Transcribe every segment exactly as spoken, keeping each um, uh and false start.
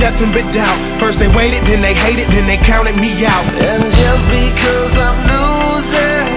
nothing but doubt. First they waited, then they hated, then they counted me out. And just because I'm losing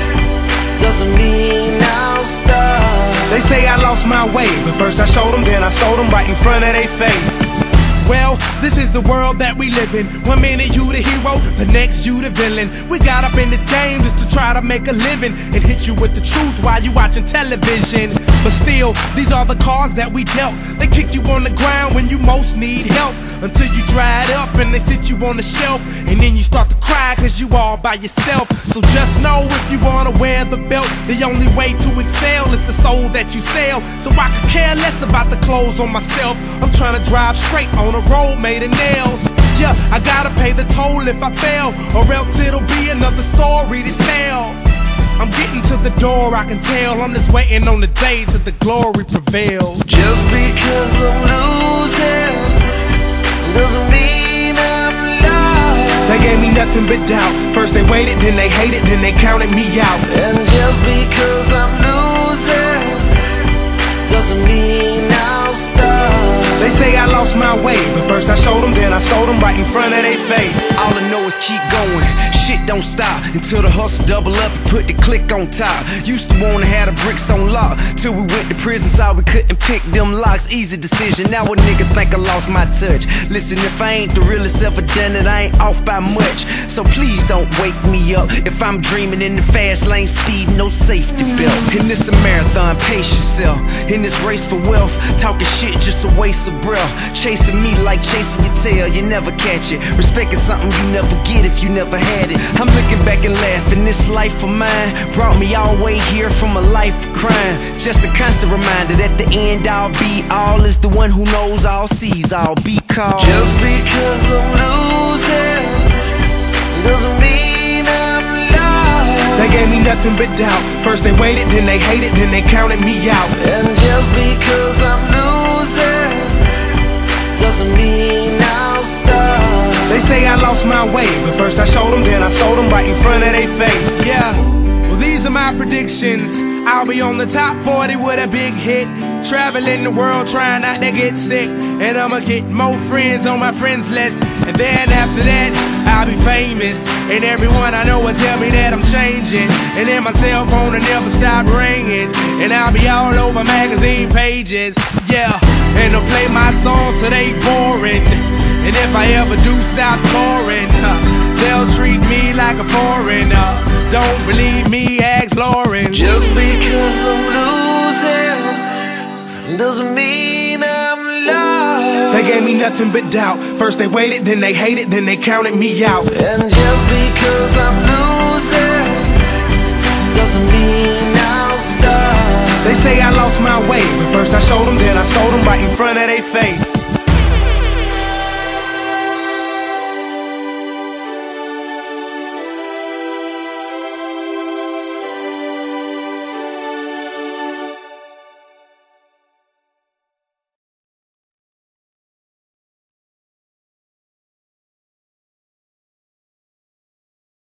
doesn't mean I'll stop. They say I lost my way, but first I showed them, then I sold them right in front of their face. Well, this is the world that we live in. One minute you the hero, the next you the villain. We got up in this game just to try to make a living and hit you with the truth while you watching television. But still, these are the cards that we dealt. They kick you on the ground when you most need help, until you dried up and they sit you on the shelf, and then you start to cry cause you all by yourself. So just know, if you wanna wear the belt, the only way to excel is the soul that you sell. So I could care less about the clothes on myself. I'm trying to drive straight on a road made of nails. Yeah, I gotta pay the toll if I fail, or else it'll be another story to tell. I'm getting to the door, I can tell. I'm just waiting on the day till the glory prevails. Just because I'm losing doesn't mean I'm lost. They gave me nothing but doubt. First they waited, then they hated, then they counted me out. And just because I'm losing doesn't mean I'll stop. They say I lost my way, but first I showed them, then I sold them right in front of their face. All I know is keep going, shit don't stop until the hustle double up and put the click on top. Used to wanna have the bricks on lock, till we went to prison, saw we couldn't pick them locks. Easy decision, now a nigga think I lost my touch. Listen, if I ain't the realest ever done it, I ain't off by much. So please don't wake me up if I'm dreaming in the fast lane, speed, no safety belt. And this a marathon, pace yourself. In this race for wealth, talking shit just a waste of breath. Chasing me like chasing your tail, you never catch it. Respect is something you never get if you never had it. I'm looking back and laughing, this life of mine brought me all the way here from a life of crime. Just a constant reminder that the end all be all is the one who knows all, sees all, be called. Just because I'm losing doesn't mean I'm lost. They gave me nothing but doubt. First they waited, then they hated, then they counted me out. And just because I'm losing doesn't mean I'll stop. They say I lost my way, but first I showed them, then I sold them right in front of their face. Yeah, well these are my predictions. I'll be on the top forty with a big hit, traveling the world trying not to get sick. And I'ma get more friends on my friends list, and then after that I'll be famous, and everyone I know will tell me that I'm changing. And then my cell phone will never stop ringing, and I'll be all over magazine pages. Yeah, and they'll play my songs so they boring. And if I ever do stop touring, uh, they'll treat me like a foreigner. Don't believe me, ask Lauren. Just because I'm losing doesn't mean I'm lost. They gave me nothing but doubt. First they waited, then they hated, then they counted me out. And just because I'm losing doesn't mean I'll stop. They say I lost my way, but first I showed them, then I sold them right in front of their face.